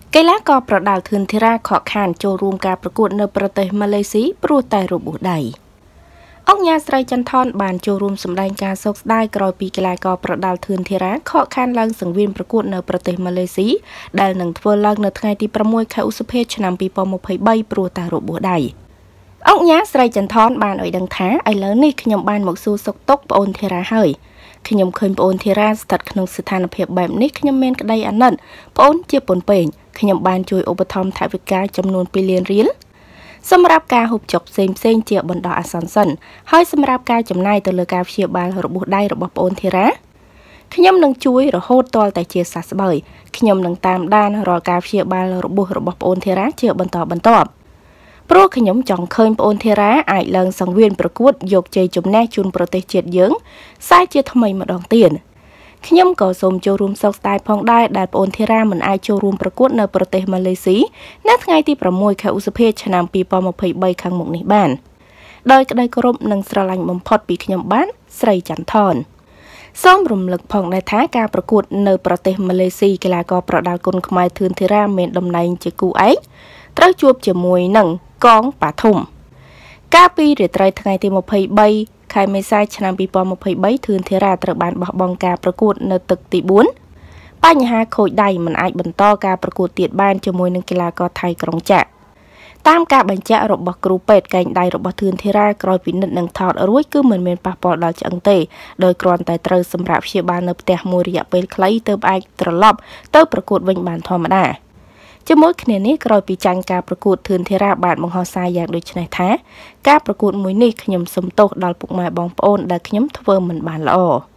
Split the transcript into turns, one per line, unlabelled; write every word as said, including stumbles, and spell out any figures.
កីឡាករប្រដាល់ធឿនធីរ៉ាខកខានចូលរួមការប្រកួតនៅប្រទេសម៉ាឡេស៊ីព្រោះតែរបួសដៃអង្គការស្រីចន្ទថនបានចូលរួមសម្ដែងការសោកស្ដាយក្រោយពីកីឡាករប្រដាល់ធឿនធីរ៉ាខកខានឡើងសង្វៀនប្រកួតនៅប្រទេសម៉ាឡេស៊ីដែលនឹងធ្វើឡើងនៅថ្ងៃទីប្រាំមួយខែឧសភាឆ្នាំពីរពាន់ម្ភៃបីព្រោះតែរបួសដៃអង្គការស្រីចន្ទថនបានឲ្យដឹងថាឥឡូវនេះខ្ញុំបានមកសួរសុខទុក្ខប្អូនធីរ៉ាហើយខ្ញុំឃើញប្អូនធីរ៉ាស្ថិតក្នុងស្ថានភាពបែបនេះខ្ញុំមានក្តីអាណិតប្អូនជាពន់ពេងខ្ញុំបានជួយឧបត្ថម្ភថវិកាចំនួនពីរលានរៀលសម្រាប់ការហូបចុកផ្សេងផ្សេងជាបណ្ដោះអាសន្នសិនហើយសម្រាប់ការចំណាយទៅលើការព្យាបាលរបួសដៃរបស់ប្អូនធីរ៉ាខ្ញុំនឹងជួយរហូតទាល់តែជាសះស្បើយខ្ញុំនឹងតាមដានរាល់ការព្យាបាលរបួសរបស់ប្អូនធីរ៉ាជាបន្តបន្ទាប់ព្រោះខ្ញុំចង់ឃើញប្អូនធីរ៉ាអាចឡើងសង្វៀនប្រកួតយកជ័យជំនះជូនប្រទេសជាតិយើងសាជាថ្មីម្ដងទៀតខ្ញុំក៏សូមចូលរួមសោកស្ដាយផងដែរដែលប្អូនធីរ៉ាមិនអាចចូលរួមប្រកួតនៅប្រទេសម៉ាឡេស៊ីនៅថ្ងៃទីប្រាំមួយខែឧសភាឆ្នាំពីរពាន់ម្ភៃបីខាងមុខនេះបានដោយក្តីគោរពនិងស្រឡាញ់បំផុតពីខ្ញុំបានស្រីចន្ទថនសូមរំលឹកផងដែរថាការប្រកួតនៅប្រទេសម៉ាឡេស៊ីកីឡាករប្រដាល់គុនខ្មែរធឿនធីរ៉ាមានតំណែងជាគូឯកត្រូវជួបជាមួយនឹងកងប៉ាធំកាលពីរាត្រីថ្ងៃទីម្ភៃបីខែមេសាឆ្នាំពីរពាន់ម្ភៃបីធឿនធីរ៉ាត្រូវបានបោះបង់ការប្រកួតនៅទឹកទីបួនបញ្ហាខូចដៃមិនអាចបន្តការប្រកួតទៀតបានជាមួយនឹងកីឡាករថៃក្រុងចាក់តាមការបញ្ជាក់របស់គ្រូពេទ្យកែងដៃរបស់ធឿនធីរ៉ាក្រោយពិនិត្យនិងថតរួចគឺមិនមានប៉ះពាល់ដល់ឆ្អឹងទេដោយគ្រាន់តែត្រូវសម្រាប់ព្យាបាលនៅផ្ទះមួយរយៈពេលខ្លីទើបអាចត្រឡប់ទៅប្រកួតវិញបានធម្មតាជាមួយគ្នានេះក្រោយពីចាញ់ការប្រកួតធឿនធីរ៉ាបានបង្ហោះសារយ៉ាងដូចនេះថាការប្រកួតមួយនេះខ្ញុំសុំទោសដល់ពុកម៉ែបងប្អូនដែលខ្ញុំធ្វើមិនបានល្អ